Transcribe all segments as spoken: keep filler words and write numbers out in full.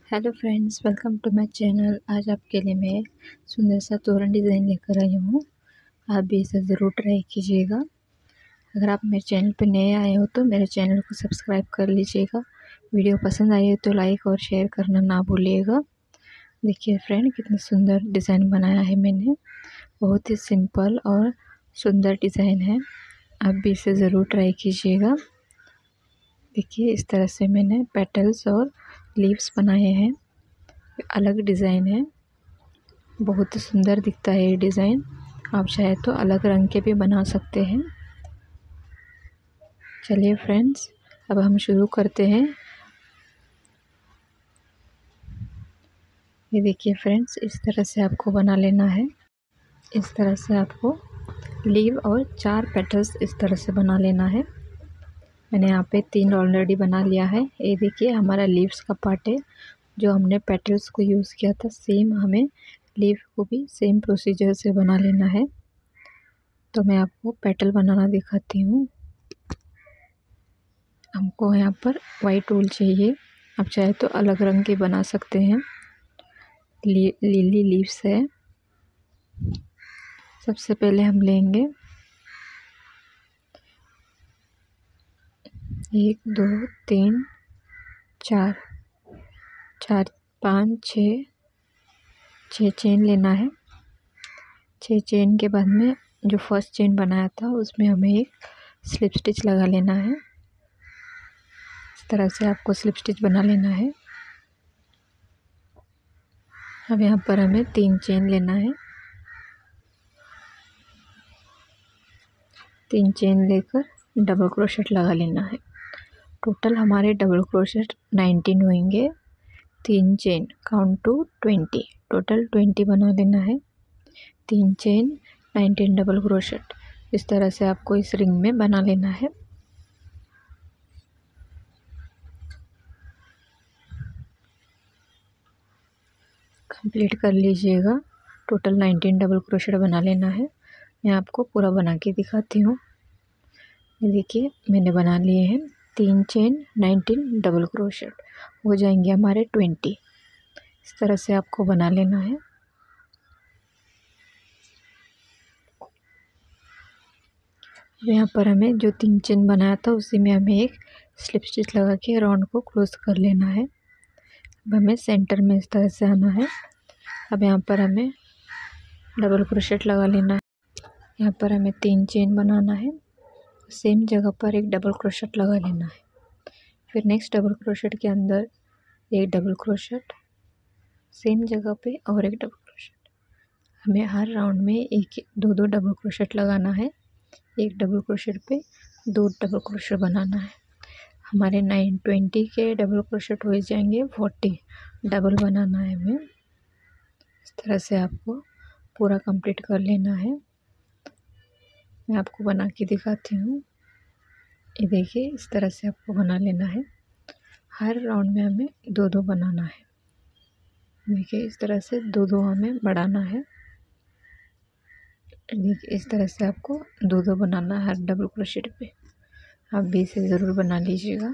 Hello friends, welcome to my channel. आज आपके लिए मैं सुंदर सा तोरण डिज़ाइन लेकर आई हूँ। आप भी इसे ज़रूर ट्राई कीजिएगा। अगर आप मेरे चैनल पर नए आए हो तो मेरे चैनल को सब्सक्राइब कर लीजिएगा। वीडियो पसंद आई हो तो लाइक और शेयर करना ना भूलिएगा। देखिए फ्रेंड, कितना सुंदर डिज़ाइन बनाया है मैंने। बहुत ही सिंपल और सुंदर डिज़ाइन है। आप भी इसे ज़रूर ट्राई कीजिएगा। देखिए, इस तरह से मैंने पेटल्स और लीव्स बनाए हैं। अलग डिज़ाइन है, बहुत ही सुंदर दिखता है ये डिज़ाइन। आप चाहे तो अलग रंग के भी बना सकते हैं। चलिए फ्रेंड्स, अब हम शुरू करते हैं। ये देखिए फ्रेंड्स, इस तरह से आपको बना लेना है। इस तरह से आपको लीव और चार पेटल्स इस तरह से बना लेना है। मैंने यहाँ पे तीन ऑलरेडी बना लिया है। ये देखिए, हमारा लीव्स का पार्ट है। जो हमने पेटल्स को यूज़ किया था, सेम हमें लीव को भी सेम प्रोसीजर से बना लेना है। तो मैं आपको पेटल बनाना दिखाती हूँ। हमको यहाँ पर वाइट वूल चाहिए। आप चाहे तो अलग रंग के बना सकते हैं। ली, लिली लीव्स है। सबसे पहले हम लेंगे एक दो तीन चार चार पाँच छः छः चेन लेना है। छः चेन के बाद में जो फर्स्ट चेन बनाया था उसमें हमें एक स्लिप स्टिच लगा लेना है। इस तरह से आपको स्लिप स्टिच बना लेना है। अब यहाँ पर हमें तीन चेन लेना है। तीन चेन लेकर डबल क्रोशेट लगा लेना है। टोटल हमारे डबल क्रोशेट नाइनटीन होंगे। तीन chain count to twenty, total twenty बना लेना है। तीन चेन नाइनटीन डबल क्रोशेट, इस तरह से आपको इस रिंग में बना लेना है। कंप्लीट कर लीजिएगा। टोटल नाइनटीन डबल क्रोशेट बना लेना है। मैं आपको पूरा बना के दिखाती हूँ। ये देखिए, मैंने बना लिए हैं। तीन चेन नाइनटीन डबल क्रोशेट हो जाएंगे हमारे ट्वेंटी। इस तरह से आपको बना लेना है। यहाँ पर हमें जो तीन चेन बनाया था उसी में हमें एक स्लिप स्टिच लगा के राउंड को क्लोज कर लेना है। अब हमें सेंटर में इस तरह से आना है। अब यहाँ पर हमें डबल क्रोशेट लगा लेना है। यहाँ पर हमें तीन चेन बनाना है। सेम जगह पर एक डबल क्रोशेट लगा लेना है। फिर नेक्स्ट डबल क्रोशेट के अंदर एक डबल क्रोशेट, सेम जगह पे और एक डबल क्रोशेट। हमें हर राउंड में एक दो दो डबल क्रोशेट लगाना है। एक डबल क्रोशेट पे दो डबल क्रोशेट बनाना है। हमारे नाइन ट्वेंटी के डबल क्रोशेट हो जाएंगे फोर्टी। डबल बनाना है हमें। इस तरह से आपको पूरा कंप्लीट कर लेना है। मैं आपको बना के दिखाती हूँ। ये देखिए, इस तरह से आपको बना लेना है। हर राउंड में हमें दो दो बनाना है। देखिए, इस तरह से दो दो हमें बढ़ाना है। देखिए, इस तरह से आपको दो दो बनाना है हर डबल क्रोशेट पे। आप भी इसे ज़रूर बना लीजिएगा।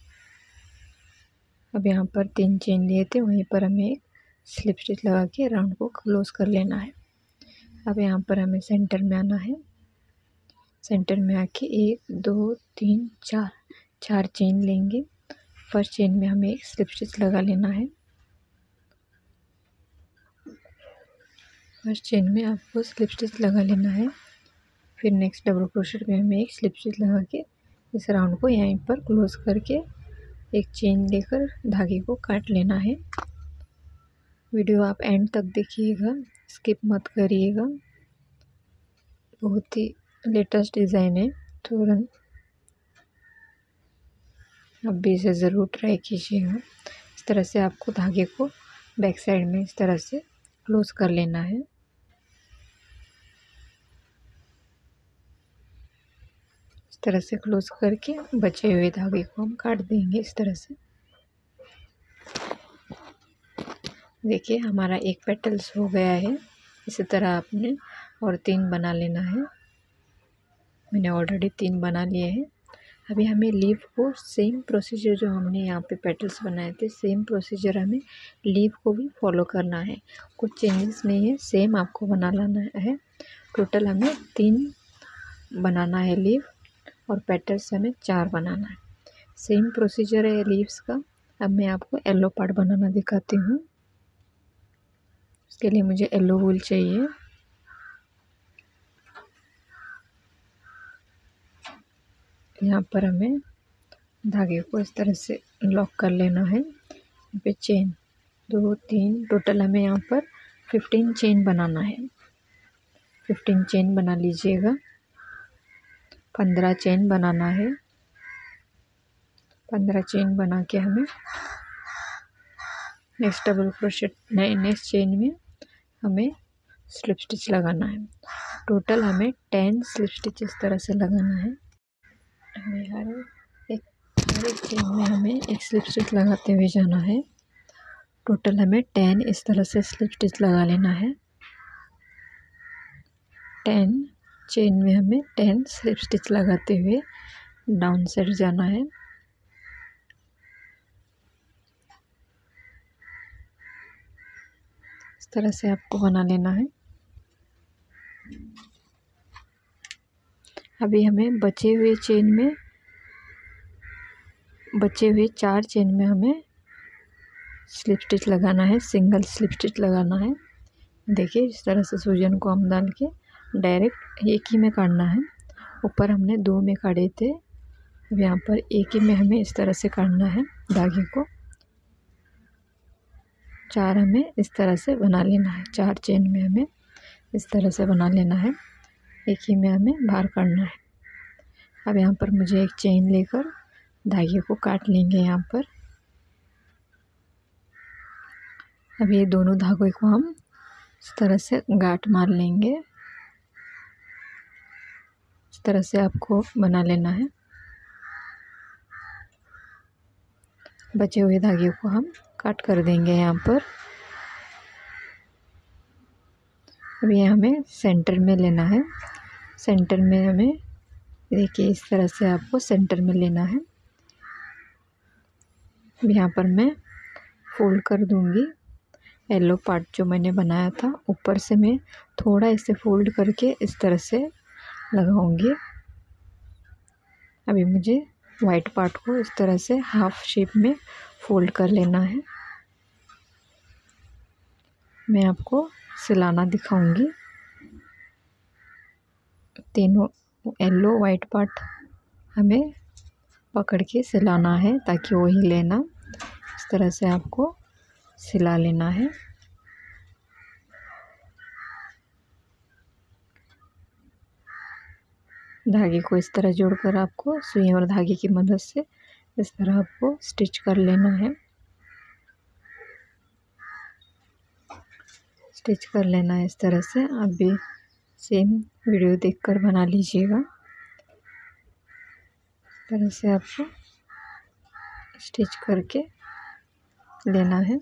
अब यहाँ पर तीन चेन लिए थे, वहीं पर हमें एक स्लिप स्टिच लगा के राउंड को क्लोज कर लेना है। अब यहाँ पर हमें सेंटर में आना है। सेंटर में आके एक दो तीन चार चार चेन लेंगे। फर्स्ट चेन में हमें एक स्लिप स्टिच लगा लेना है। फर्स्ट चेन में आपको स्लिप स्टिच लगा लेना है। फिर नेक्स्ट डबल क्रोशेट में हमें एक स्लिप स्टिच लगा के इस राउंड को यहीं पर क्लोज करके एक चेन लेकर धागे को काट लेना है। वीडियो आप एंड तक देखिएगा, स्किप मत करिएगा। बहुत ही लेटेस्ट डिज़ाइन है तोरण। आप भी इसे ज़रूर ट्राई कीजिएगा। इस तरह से आपको धागे को बैक साइड में इस तरह से क्लोज कर लेना है। इस तरह से क्लोज करके बचे हुए धागे को हम काट देंगे इस तरह से। देखिए, हमारा एक पेटल्स हो गया है। इसी तरह आपने और तीन बना लेना है। मैंने ऑलरेडी तीन बना लिए हैं। अभी हमें लीफ को सेम प्रोसीजर जो हमने यहाँ पे पेटल्स बनाए थे, सेम प्रोसीजर हमें लीफ को भी फॉलो करना है। कुछ चेंजेस नहीं है, सेम आपको बना लाना है। टोटल हमें तीन बनाना है लीफ और पेटल्स हमें चार बनाना है। सेम प्रोसीजर है लीव्स का। अब मैं आपको येलो पार्ट बनाना दिखाती हूँ। इसके लिए मुझे येलो वूल चाहिए। यहाँ पर हमें धागे को इस तरह से लॉक कर लेना है। यहाँ पे चेन दो तीन, टोटल हमें यहाँ पर फिफ्टीन चेन बनाना है। फिफ्टीन चेन बना लीजिएगा। पंद्रह चेन बनाना है। पंद्रह चेन बना के हमें नेक्स्ट डबल क्रोशेट नहीं नेक्स्ट चेन में हमें स्लिप स्टिच लगाना है। टोटल हमें टेन स्लिप स्टिच इस तरह से लगाना है। हमें हर एक हर एक चेन में हमें एक स्लिप स्टिच लगाते हुए जाना है। टोटल हमें टेन इस तरह से स्लिप स्टिच लगा लेना है। टेन चेन में हमें टेन स्लिप स्टिच लगाते हुए डाउन साइड जाना है। इस तरह से आपको बना लेना है। अभी हमें बचे हुए चेन में बचे हुए चार चेन में हमें स्लिप स्टिच लगाना है। सिंगल स्लिप स्टिच लगाना है। देखिए इस तरह से सूजन को हम डाल के डायरेक्ट एक ही में काटना है। ऊपर हमने दो में काटे थे, अब यहाँ पर एक ही में हमें इस तरह से काटना है। धागे को चार हमें इस तरह से बना लेना है। चार चेन में हमें इस तरह से बना लेना है। एक ही में हमें बाहर करना है। अब यहाँ पर मुझे एक चेन लेकर धागे को काट लेंगे। यहाँ पर अब ये दोनों धागों को हम इस तरह से गांठ मार लेंगे। इस तरह से आपको बना लेना है। बचे हुए धागे को हम काट कर देंगे यहाँ पर। अब ये हमें सेंटर में लेना है। सेंटर में हमें देखिए इस तरह से आपको सेंटर में लेना है। अब यहाँ पर मैं फोल्ड कर दूंगी। येलो पार्ट जो मैंने बनाया था ऊपर से मैं थोड़ा इसे फोल्ड करके इस तरह से लगाऊंगी। अभी मुझे वाइट पार्ट को इस तरह से हाफ शेप में फोल्ड कर लेना है। मैं आपको सिलाना दिखाऊंगी। तीनों येलो वाइट पार्ट हमें पकड़ के सिलाना है ताकि वो हिले ना। इस तरह से आपको सिला लेना है। धागे को इस तरह जोड़कर आपको सुई और धागे की मदद से इस तरह आपको स्टिच कर लेना है। स्टिच कर लेना है इस तरह से। आप भी सेम वीडियो देखकर बना लीजिएगा। इस तरह से आपको स्टिच करके लेना है।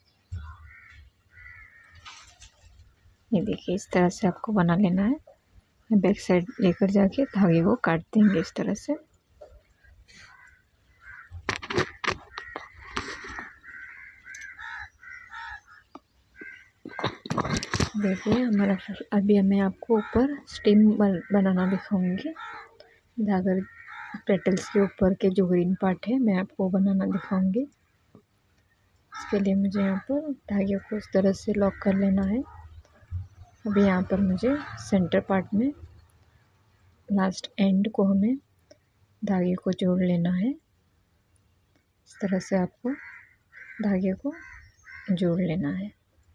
ये देखिए इस तरह से आपको बना लेना है। बैक साइड लेकर जाके धागे को काट देंगे इस तरह से। देखिए हमारा अभी मैं आपको ऊपर स्टिम बनाना दिखाऊंगी। धागा पेटल्स के ऊपर के जो ग्रीन पार्ट है मैं आपको बनाना दिखाऊंगी। इसके लिए मुझे यहाँ पर धागे को इस तरह से लॉक कर लेना है। अभी यहाँ पर मुझे सेंटर पार्ट में लास्ट एंड को हमें धागे को जोड़ लेना है। इस तरह से आपको धागे को जोड़ लेना है।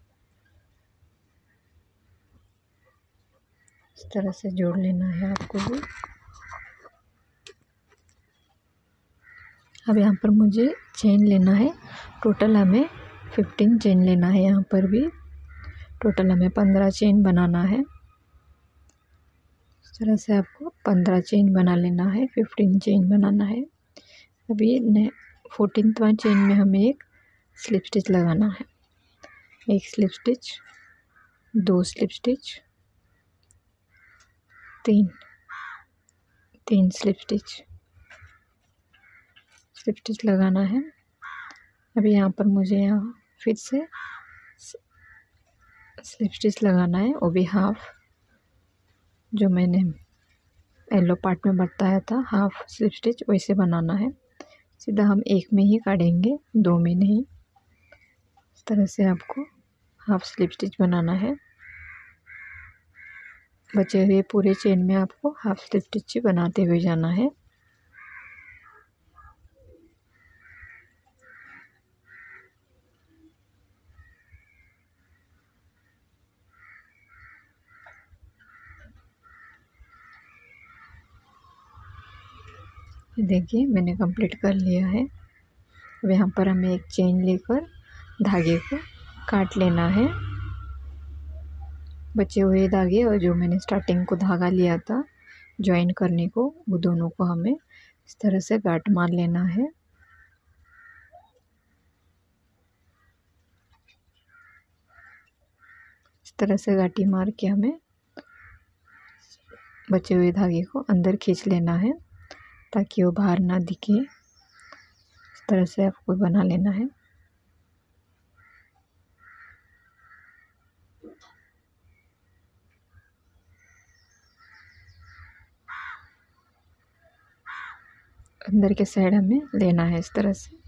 इस तरह से जोड़ लेना है आपको भी। अब यहाँ पर मुझे चेन लेना है। टोटल हमें फिफ्टीन चेन लेना है। यहाँ पर भी टोटल हमें पंद्रह चेन बनाना है। इस तरह से आपको पंद्रह चेन बना लेना है। फिफ्टीन चेन बनाना है। अभी ने फोर्टीनवा चेन में हमें एक स्लिप स्टिच लगाना है। एक स्लिप स्टिच, दो स्लिप स्टिच, तीन तीन स्लिप स्टिच, स्लिप स्टिच लगाना है। अभी यहाँ पर मुझे यहाँ फिर से स्लिप स्टिच लगाना है, वो भी हाफ, जो मैंने येलो पार्ट में बताया था हाफ स्लिप स्टिच वैसे बनाना है। सीधा हम एक में ही काटेंगे, दो में नहीं। इस तरह से आपको हाफ स्लिप स्टिच बनाना है। बचे हुए पूरे चेन में आपको हाफ स्लिप स्टिच बनाते हुए जाना है। देखिए मैंने कंप्लीट कर लिया है। अब यहाँ पर हमें एक चेन लेकर धागे को काट लेना है। बचे हुए धागे और जो मैंने स्टार्टिंग को धागा लिया था ज्वाइन करने को, वो दोनों को हमें इस तरह से गांठ मार लेना है। इस तरह से गांठी मार के हमें बचे हुए धागे को अंदर खींच लेना है ताकि वो बाहर ना दिखे। इस तरह से आपको बना लेना है। अंदर के साइड हमें लेना है इस तरह से।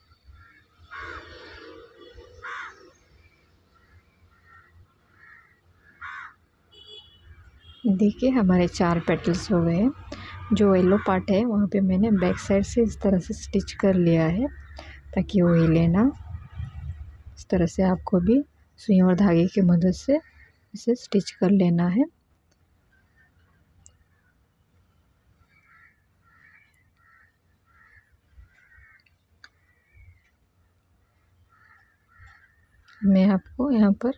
देखिए हमारे चार पेटल्स हो गए। जो येलो पार्ट है वहाँ पे मैंने बैक साइड से इस तरह से स्टिच कर लिया है ताकि वो हिले ना। इस तरह से आपको भी सुई और धागे की मदद से इसे स्टिच कर लेना है। मैं आपको यहाँ पर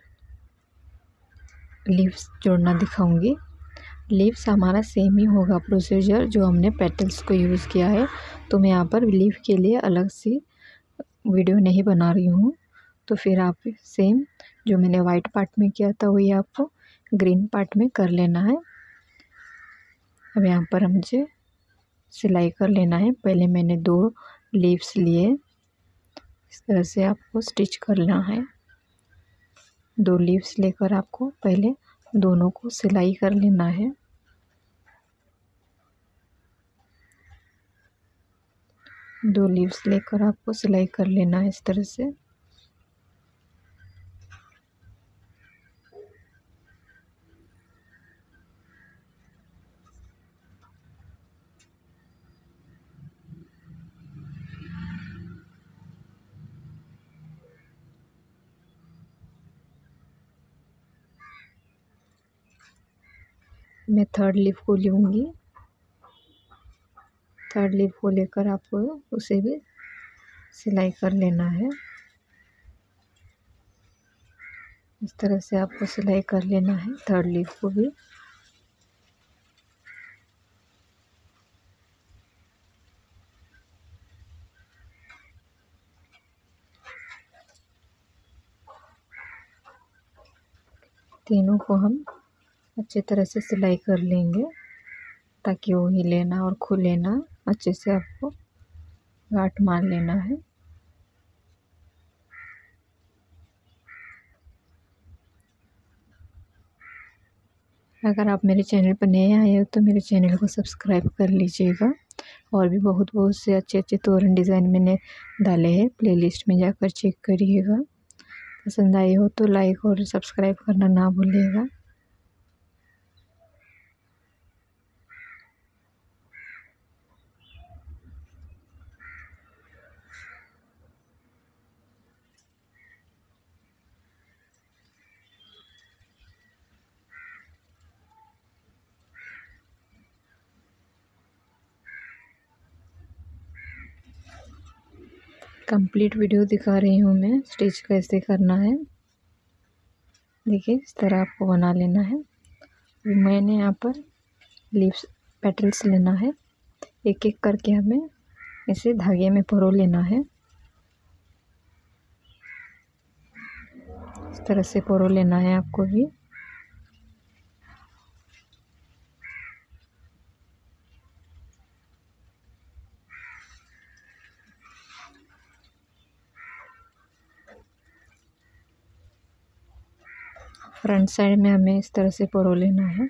लीव्स जोड़ना दिखाऊंगी। लीव्स हमारा सेम ही होगा प्रोसीजर जो हमने पेटल्स को यूज़ किया है, तो मैं यहाँ पर लीव के लिए अलग सी वीडियो नहीं बना रही हूँ। तो फिर आप सेम जो मैंने वाइट पार्ट में किया था वही आपको ग्रीन पार्ट में कर लेना है। अब यहाँ पर मुझे सिलाई कर लेना है। पहले मैंने दो लीव्स लिए, इस तरह से आपको स्टिच करना है। दो लीव्स लेकर आपको पहले दोनों को सिलाई कर लेना है। दो लीव्स लेकर आपको सिलाई कर लेना है इस तरह से। मैं थर्ड लीफ को लूँगी। थर्ड लीफ को लेकर आपको उसे भी सिलाई कर लेना है। इस तरह से आपको सिलाई कर लेना है थर्ड लीफ को भी। तीनों को हम अच्छे तरह से सिलाई कर लेंगे ताकि वो हिले ना और खुले ना। अच्छे से आपको गांठ मार लेना है। अगर आप मेरे चैनल पर नए आए हो तो मेरे चैनल को सब्सक्राइब कर लीजिएगा। और भी बहुत बहुत से अच्छे अच्छे तोरण डिज़ाइन मैंने डाले हैं, प्लेलिस्ट में जाकर चेक करिएगा। पसंद आई हो तो लाइक और सब्सक्राइब करना ना भूलिएगा। कंप्लीट वीडियो दिखा रही हूँ मैं स्टिच कैसे करना है। देखिए इस तरह आपको बना लेना है। मैंने यहाँ पर लीव्स पेटल्स लेना है, एक एक करके हमें इसे धागे में परो लेना है। इस तरह से परो लेना है आपको भी। फ्रंट साइड में हमें इस तरह से परो लेना है।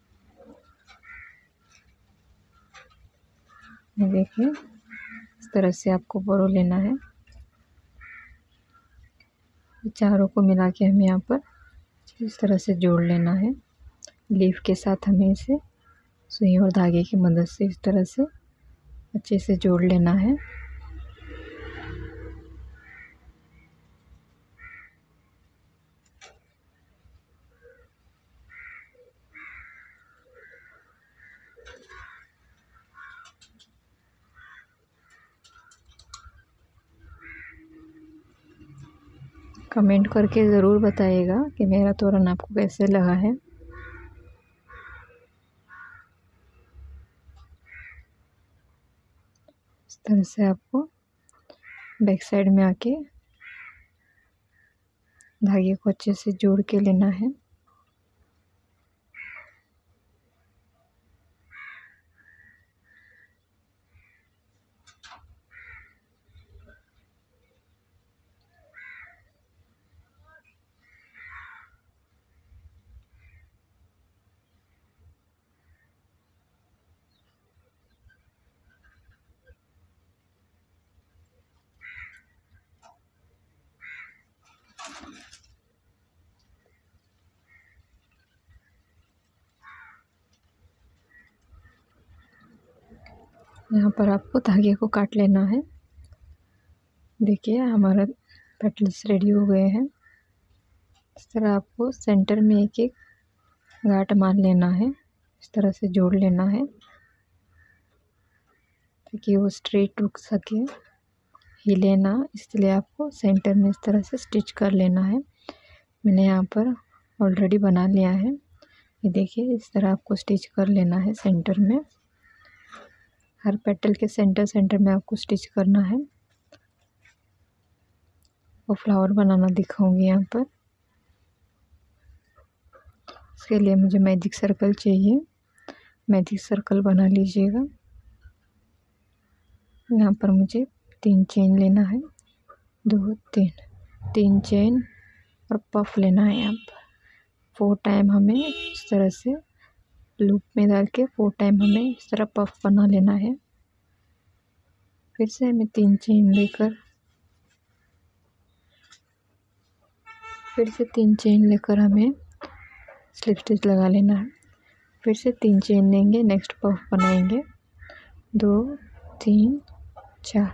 ये देखिए इस तरह से आपको परो लेना है। चारों को मिला के हमें यहाँ पर इस तरह से जोड़ लेना है। लीफ के साथ हमें इसे सुई और धागे की मदद से इस तरह से अच्छे से जोड़ लेना है। कमेंट करके ज़रूर बताइएगा कि मेरा तोरण आपको कैसे लगा है। इस तरह से आपको बैक साइड में आके धागे को अच्छे से जोड़ के लेना है। यहाँ पर आपको धागे को काट लेना है। देखिए हमारा पेटल्स रेडी हो गए हैं। इस तरह आपको सेंटर में एक एक गांठ मार लेना है। इस तरह से जोड़ लेना है ताकि वो स्ट्रेट रुक सके, हिले ना, इसलिए आपको सेंटर में इस तरह से स्टिच कर लेना है। मैंने यहाँ पर ऑलरेडी बना लिया है। ये देखिए इस तरह आपको स्टिच कर लेना है सेंटर में। हर पेटल के सेंटर सेंटर में आपको स्टिच करना है। वो फ्लावर बनाना दिखाऊंगी यहाँ पर। इसके लिए मुझे मैजिक सर्कल चाहिए। मैजिक सर्कल बना लीजिएगा। यहाँ पर मुझे तीन चेन लेना है, दो तीन तीन चेन और पफ लेना है। यहाँ पर फोर टाइम हमें इस तरह से लूप में डाल के फोर टाइम हमें इस तरह पफ बना लेना है। फिर से हमें तीन चेन लेकर फिर से तीन चेन लेकर हमें स्लिप स्टिच लगा लेना है। फिर से तीन चेन लेंगे, नेक्स्ट पफ बनाएंगे। दो तीन चार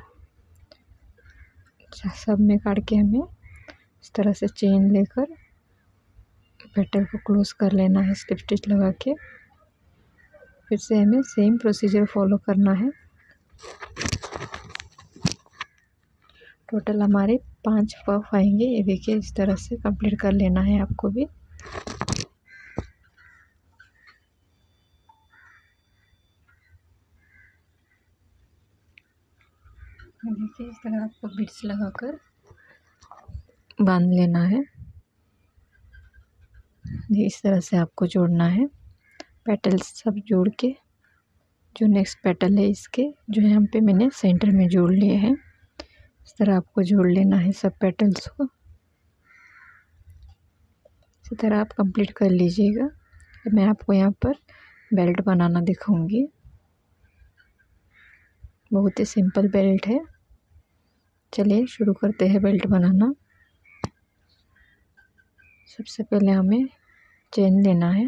सब में काट के हमें इस तरह से चेन लेकर पेटल को क्लोज कर लेना है स्लिप स्टिच लगा के। फिर से हमें सेम प्रोसीजर फॉलो करना है। टोटल हमारे पांच पफ आएंगे। ये देखिए इस तरह से कंप्लीट कर लेना है आपको भी। देखिए इस तरह आपको बीड्स लगाकर बांध लेना है। ये इस तरह से आपको जोड़ना है। पेटल्स सब जोड़ के जो नेक्स्ट पेटल है इसके जो यहाँ पे मैंने सेंटर में जोड़ लिए हैं, इस तरह आपको जोड़ लेना है सब पेटल्स को। इसी तरह आप कंप्लीट कर लीजिएगा। मैं आपको यहाँ पर बेल्ट बनाना दिखाऊंगी। बहुत ही सिंपल बेल्ट है। चलिए शुरू करते हैं बेल्ट बनाना। सबसे पहले हमें चेन लेना है।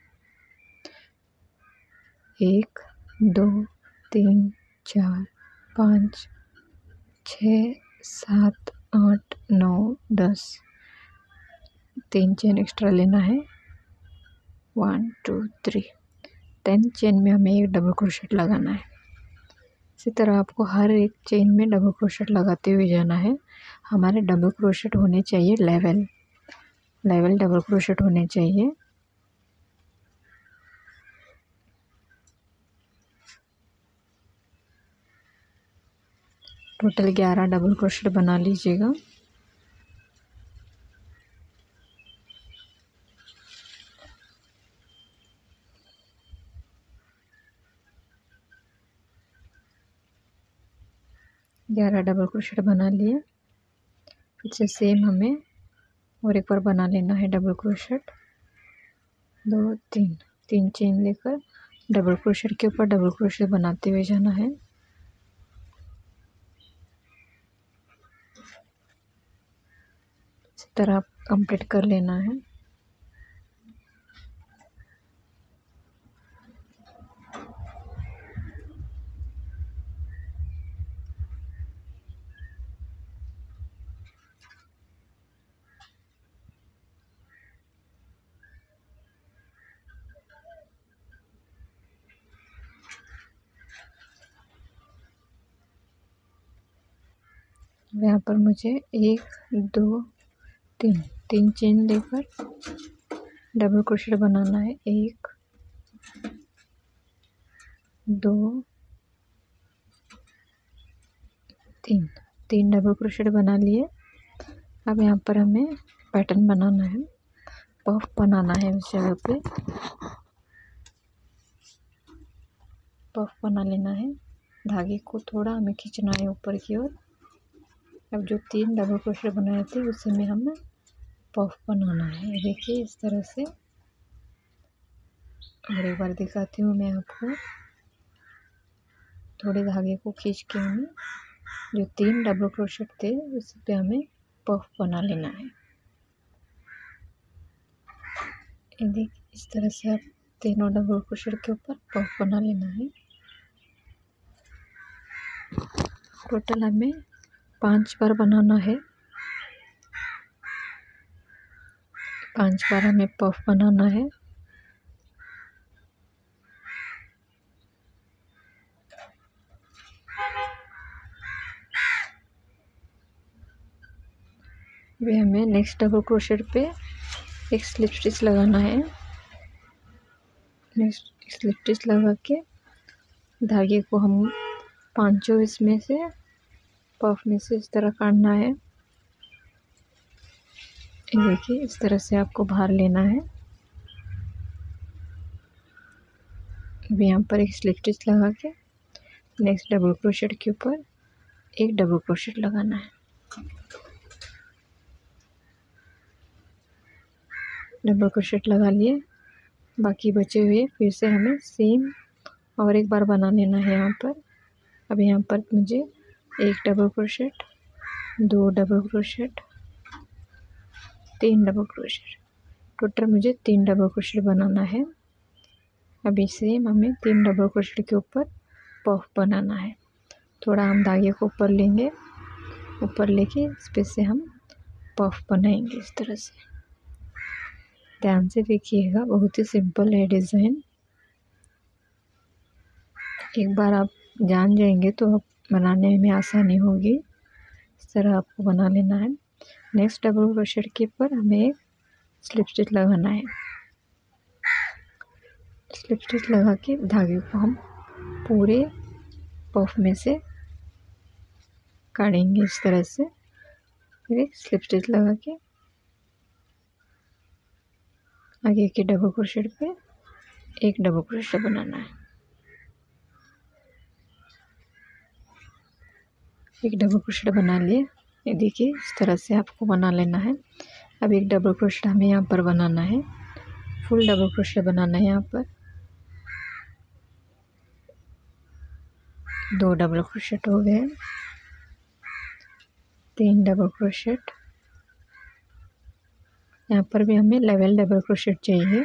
एक दो तीन चार पाँच छः सात आठ नौ दस, तीन चेन एक्स्ट्रा लेना है। One two three, ten chain में हमें एक डबल क्रोशेट लगाना है। इसी तरह आपको हर एक चेन में डबल क्रोशेट लगाते हुए जाना है। हमारे डबल क्रोशेट होने चाहिए लेवल लेवल डबल क्रोशेट होने चाहिए। टोटल ग्यारह डबल क्रोशेट बना लीजिएगा। ग्यारह डबल क्रोशेट बना लिए। फिर से सेम हमें और एक बार बना लेना है डबल क्रोशेट। दो तीन तीन चेन लेकर डबल क्रोशेट के ऊपर डबल क्रोशेट बनाते हुए जाना है। इस तरह कंप्लीट कर लेना है। यहाँ पर मुझे एक दो तीन तीन चेन लेकर डबल क्रोशेट बनाना है। एक दो तीन तीन डबल क्रोशेट बना लिए। अब यहाँ पर हमें पैटर्न बनाना है, पफ बनाना है। उस जगह पे पफ बना लेना है। धागे को थोड़ा हमें खींचना है ऊपर की ओर। अब जो तीन डबल क्रोशेट बनाए थे उसी में हमें पफ बनाना है। देखिए इस तरह से। और एक बार दिखाती हूँ मैं आपको। थोड़े धागे को खींच के हमें जो तीन डबल क्रोशेट थे उस पे हमें पफ बना लेना है। ये देखिए इस तरह से आप तीनों डबल क्रोशेट के ऊपर पफ बना लेना है। टोटल हमें पांच बार बनाना है। पांच बार हमें पफ बनाना है। वे हमें नेक्स्ट डबल क्रोशेट पे एक स्लिप स्टिच लगाना है। नेक्स्ट स्लिप स्टिच लगा के धागे को हम पांचों इसमें से पफ में से इस तरह काटना है। देखिए इस तरह से आपको बाहर लेना है। अब यहाँ पर एक स्लिप स्टिच लगा के नेक्स्ट डबल क्रोशेट के ऊपर एक डबल क्रोशेट लगाना है। डबल क्रोशेट लगा लिए। बाकी बचे हुए फिर से हमें सेम और एक बार बना लेना है यहाँ पर। अब यहाँ पर मुझे एक डबल क्रोशेट, दो डबल क्रोशेट, तीन डबल क्रोशेट, टोटल मुझे तीन डबल क्रोशेट बनाना है। अभी सेम हमें तीन डबल क्रोशेट के ऊपर पफ बनाना है। थोड़ा हम धागे को ऊपर लेंगे, ऊपर लेके इस पे से हम पफ बनाएंगे इस तरह से। ध्यान से देखिएगा, बहुत ही सिंपल है डिज़ाइन। एक बार आप जान जाएंगे तो आप बनाने में आसानी होगी। इस तरह आपको बना लेना है। नेक्स्ट डबल क्रोशेट के ऊपर हमें एक स्लिप स्टिच लगाना है। स्लिप स्टिच लगा के धागे को हम पूरे पफ में से काटेंगे इस तरह से। फिर एक स्लिप स्टिच लगा के आगे के डबल क्रोशेट पे एक डबल क्रोशेट बनाना है। एक डबल क्रोशेट बना लिए। ये देखिए इस तरह से आपको बना लेना है। अब एक डबल क्रोशेट हमें यहाँ पर बनाना है। फुल डबल क्रोशेट बनाना है। यहाँ पर दो डबल क्रोशेट हो गए, तीन डबल क्रोशेट। यहाँ पर भी हमें लेवल डबल क्रोशेट चाहिए।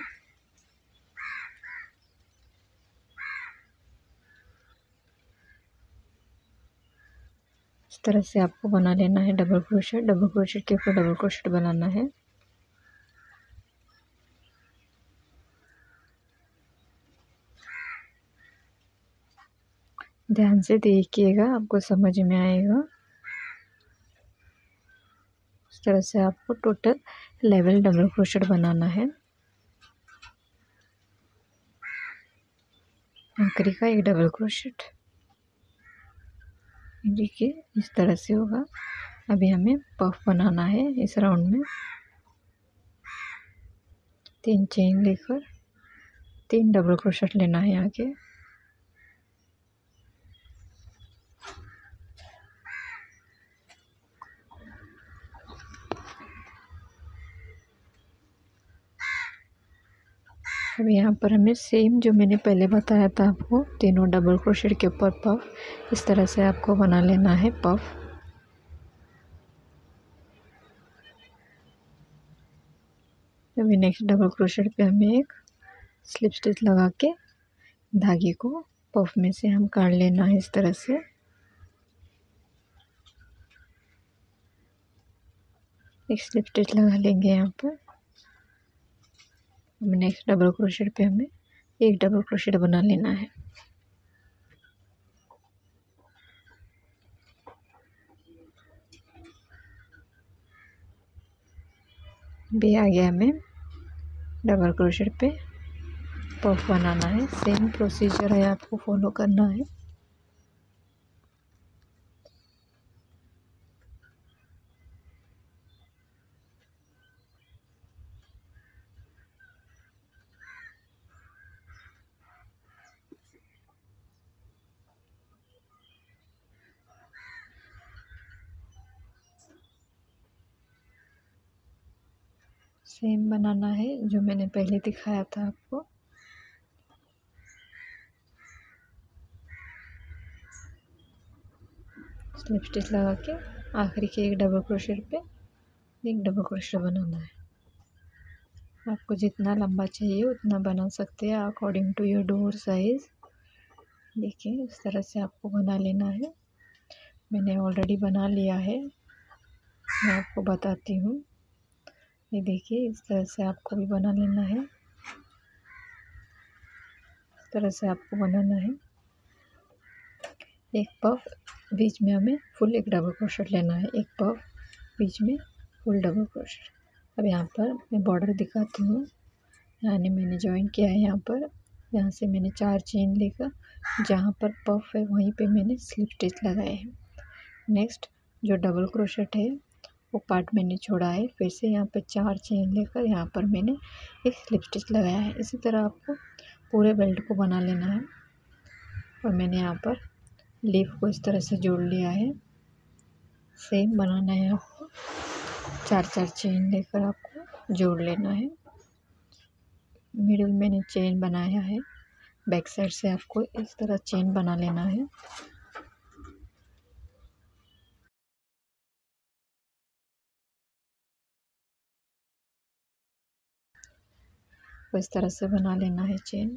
इस तरह से आपको बना लेना है डबल क्रोशेट। डबल क्रोशेट के ऊपर डबल क्रोशेट बनाना है। ध्यान से देखिएगा, आपको समझ में आएगा। इस तरह से आपको टोटल लेवल डबल क्रोशेट बनाना है। आखिरी का एक डबल क्रोशेट। देखिए इस तरह से होगा। अभी हमें पफ बनाना है। इस राउंड में तीन चेन लेकर तीन डबल क्रोशेट लेना है आगे। अब यहाँ पर हमें सेम जो मैंने पहले बताया था आपको, तीनों डबल क्रोशेट के ऊपर पफ, इस तरह से आपको बना लेना है पफ। अभी नेक्स्ट डबल क्रोशेट पे हमें एक स्लिप स्टिच लगा के धागे को पफ में से हम काट लेना है इस तरह से। एक स्लिप स्टिच लगा लेंगे यहाँ पर। नेक्स्ट डबल क्रोशेट पे हमें एक डबल क्रोशेट बना लेना है। भी आ गया, हमें डबल क्रोशेट पे पफ बनाना है। सेम प्रोसीजर है, आपको फॉलो करना है। सेम बनाना है जो मैंने पहले दिखाया था आपको। स्लिप स्टिच लगा के आखिरी के एक डबल क्रोशेट पे एक डबल क्रोशेट बनाना है। आपको जितना लंबा चाहिए उतना बना सकते हैं according to your door size. देखिए इस तरह से आपको बना लेना है। मैंने ऑलरेडी बना लिया है, मैं आपको बताती हूँ। ये देखिए इस तरह से आपको भी बना लेना है। इस तरह से आपको बनाना है। एक पफ बीच में हमें फुल एक डबल क्रोशेट लेना है। एक पफ बीच में फुल डबल क्रोशेट। अब यहाँ पर मैं बॉर्डर दिखाती हूँ। यानी मैंने ज्वाइन किया है यहाँ पर। यहाँ से मैंने चार चेन लेकर जहाँ पर पफ है वहीं पे मैंने स्लिप स्टिच लगाए हैं। नेक्स्ट जो डबल क्रोशेट है वो पार्ट मैंने छोड़ा है। फिर से यहाँ पर चार चेन लेकर यहाँ पर मैंने एक स्लिप स्टिच लगाया है। इसी तरह आपको पूरे बेल्ट को बना लेना है। और मैंने यहाँ पर लीफ को इस तरह से जोड़ लिया है। सेम बनाना है आपको, चार चार चेन लेकर आपको जोड़ लेना है। मिडिल मैंने चेन बनाया है। बैक साइड से आपको इस तरह चेन बना लेना है। तो इस तरह से बना लेना है चेन।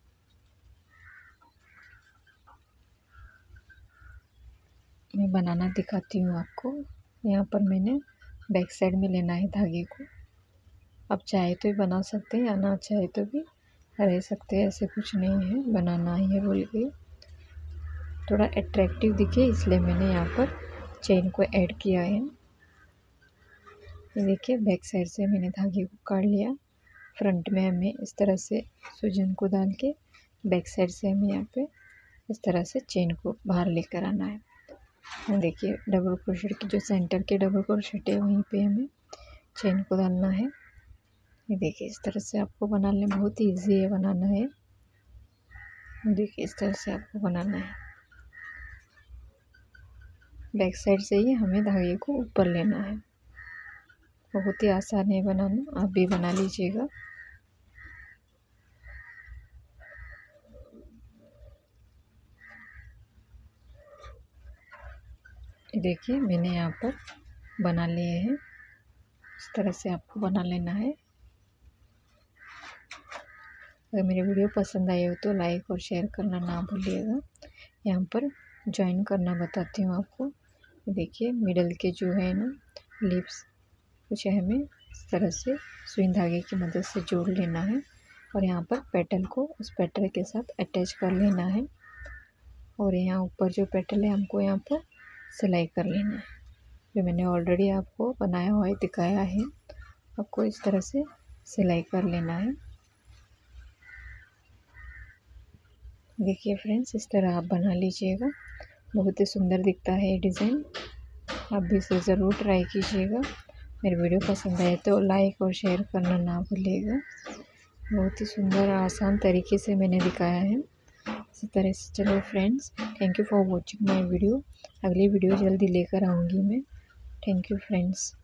मैं बनाना दिखाती हूँ आपको। यहाँ पर मैंने बैक साइड में लेना है धागे को। आप चाहे तो ही बना सकते हैं या ना चाहे तो भी रह सकते हैं, ऐसे कुछ नहीं है। बनाना ही है बोल के थोड़ा अट्रैक्टिव दिखे इसलिए मैंने यहाँ पर चेन को ऐड किया है। ये देखिए बैक साइड से मैंने धागे को काट लिया। फ्रंट में हमें इस तरह से सूजन को डाल के बैक साइड से हमें यहाँ पे इस तरह से चेन को बाहर लेकर आना है। देखिए डबल क्रोशेट की जो सेंटर के डबल क्रोशेट है वहीं पे हमें चेन को डालना है। ये देखिए इस तरह से आपको बनाने बहुत ही ईजी है बनाना है। देखिए इस तरह से आपको बनाना है। बैक साइड से ही हमें धागे को ऊपर लेना है। बहुत ही आसान है बनाना, आप भी बना लीजिएगा। देखिए मैंने यहाँ पर बना लिए हैं। इस तरह से आपको बना लेना है। अगर मेरी वीडियो पसंद आई हो तो लाइक और शेयर करना ना भूलिएगा। यहाँ पर ज्वाइन करना बताती हूँ आपको। देखिए मिडल के जो है ना लिप्स कुछ हमें इस तरह से सुई धागे की मदद से जोड़ लेना है। और यहाँ पर पेटल को उस पेटल के साथ अटैच कर लेना है। और यहाँ ऊपर जो पेटल है हमको यहाँ पर सिलाई कर लेना है। जो मैंने ऑलरेडी आपको बनाया हुआ है दिखाया है, आपको इस तरह से सिलाई कर लेना है। देखिए फ्रेंड्स इस तरह आप बना लीजिएगा, बहुत ही सुंदर दिखता है ये डिज़ाइन। आप भी इसे ज़रूर ट्राई कीजिएगा। मेरी वीडियो पसंद आए तो लाइक और शेयर करना ना भूलिएगा। बहुत ही सुंदर आसान तरीके से मैंने दिखाया है। इसी तरह से चलो friends, thank you for watching my video. अगली वीडियो जल्दी लेकर आऊँगी मैं। Thank you friends.